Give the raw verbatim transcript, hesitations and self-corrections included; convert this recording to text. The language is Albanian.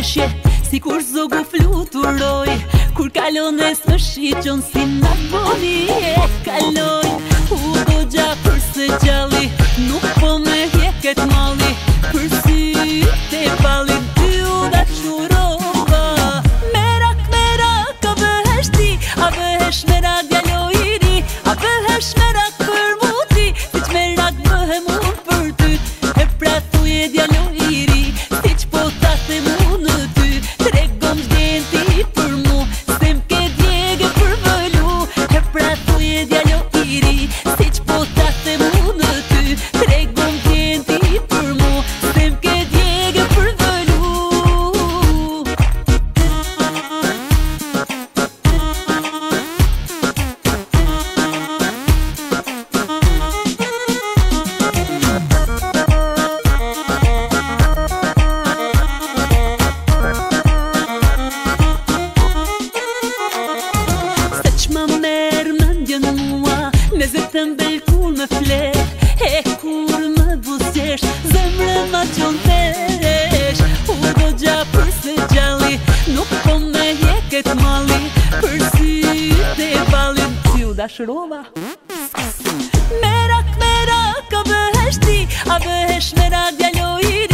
qeshje, si kur zogu fluturoj. Kur kalones më shiqon si në poni e kaloj. U do gja përse gjalli, nuk po me hjeket malli. Për sy te balin ty u da qurova. Merak, merak, a bëhesh ti, a bëhesh merak djallo i ri. A bëhesh merak për muti, si që merak bëhem unë për ty. E pra thuje djallo i ri, si që po ta the mu në ty. Tregom gjden ti për mu, se m'ke djege për vëllu. E pra thuje djallo i ri, si që po ta the mu në ty. Tregom gjden ti për mu, se m'ke djege për vëllu. Se që ma merë më ndjen mua, me zetën belkur me fle. E kur më buzjesh, zemre ma qon tesh. U do gja përse gjalli, nuk po me hjeket malli. Për sy te balin ty u dashurova. Merak, merak, a bëhesh ti, a bëhesh merak djallo i